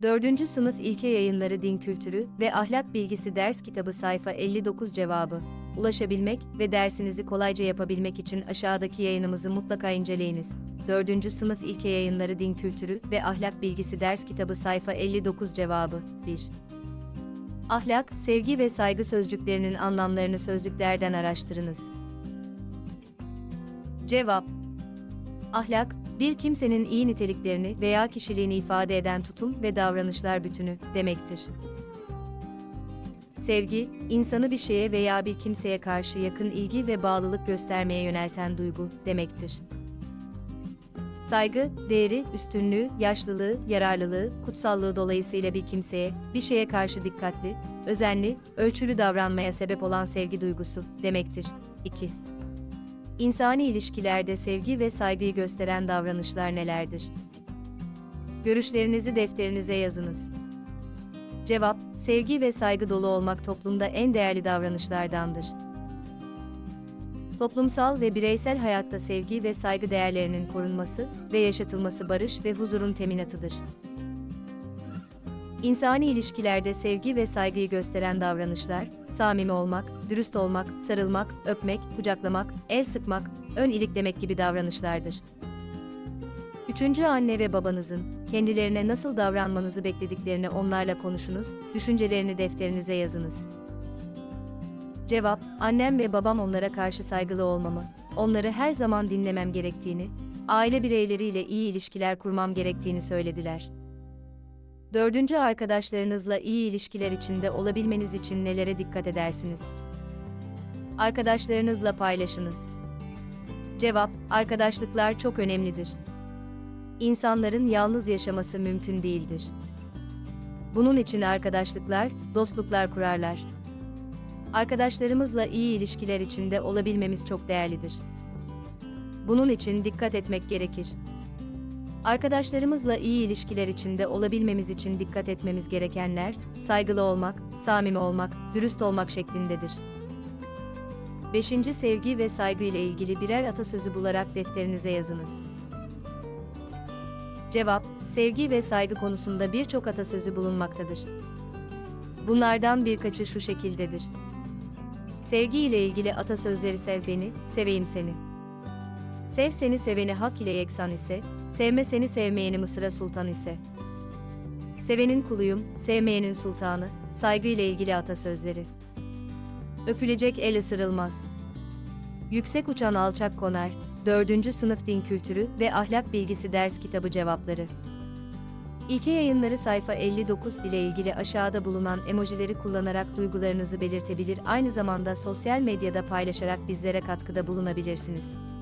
4. Sınıf İlke Yayınları Din Kültürü ve Ahlak Bilgisi Ders Kitabı sayfa 59 cevabı. Ulaşabilmek ve dersinizi kolayca yapabilmek için aşağıdaki yayınımızı mutlaka inceleyiniz. 4. Sınıf İlke Yayınları Din Kültürü ve Ahlak Bilgisi Ders Kitabı sayfa 59 cevabı. 1. Ahlak, sevgi ve saygı sözcüklerinin anlamlarını sözlüklerden araştırınız. Cevap: Ahlak, bir kimsenin iyi niteliklerini veya kişiliğini ifade eden tutum ve davranışlar bütünü demektir. Sevgi, insanı bir şeye veya bir kimseye karşı yakın ilgi ve bağlılık göstermeye yönelten duygu demektir. Saygı, değeri, üstünlüğü, yaşlılığı, yararlılığı, kutsallığı dolayısıyla bir kimseye, bir şeye karşı dikkatli, özenli, ölçülü davranmaya sebep olan sevgi duygusu demektir. 2. İnsani ilişkilerde sevgi ve saygıyı gösteren davranışlar nelerdir? Görüşlerinizi defterinize yazınız. Cevap: sevgi ve saygı dolu olmak toplumda en değerli davranışlardandır. Toplumsal ve bireysel hayatta sevgi ve saygı değerlerinin korunması ve yaşatılması barış ve huzurun teminatıdır. İnsani ilişkilerde sevgi ve saygıyı gösteren davranışlar, samimi olmak, dürüst olmak, sarılmak, öpmek, kucaklamak, el sıkmak, ön iliklemek gibi davranışlardır. 3. Anne ve babanızın kendilerine nasıl davranmanızı beklediklerini onlarla konuşunuz, düşüncelerini defterinize yazınız. Cevap: annem ve babam onlara karşı saygılı olmamı, onları her zaman dinlemem gerektiğini, aile bireyleriyle iyi ilişkiler kurmam gerektiğini söylediler. 4. Arkadaşlarınızla iyi ilişkiler içinde olabilmeniz için nelere dikkat edersiniz? Arkadaşlarınızla paylaşınız. Cevap: arkadaşlıklar çok önemlidir. İnsanların yalnız yaşaması mümkün değildir. Bunun için arkadaşlıklar, dostluklar kurarlar. Arkadaşlarımızla iyi ilişkiler içinde olabilmemiz çok değerlidir. Bunun için dikkat etmek gerekir. Arkadaşlarımızla iyi ilişkiler içinde olabilmemiz için dikkat etmemiz gerekenler, saygılı olmak, samimi olmak, dürüst olmak şeklindedir. 5. Sevgi ve saygı ile ilgili birer atasözü bularak defterinize yazınız. Cevap: sevgi ve saygı konusunda birçok atasözü bulunmaktadır. Bunlardan birkaçı şu şekildedir. Sevgi ile ilgili atasözleri: sev beni, seveyim seni. Sev seni seveni hak ile yeksan ise, sevme seni sevmeyeni Mısır'a sultan ise. Sevenin kuluyum, sevmeyenin sultanı, saygı ile ilgili atasözleri. Öpülecek el ısırılmaz. Yüksek uçan alçak konar. 4. Sınıf Din Kültürü ve Ahlak Bilgisi Ders Kitabı cevapları. İlke Yayınları sayfa 59 ile ilgili aşağıda bulunan emojileri kullanarak duygularınızı belirtebilir, aynı zamanda sosyal medyada paylaşarak bizlere katkıda bulunabilirsiniz.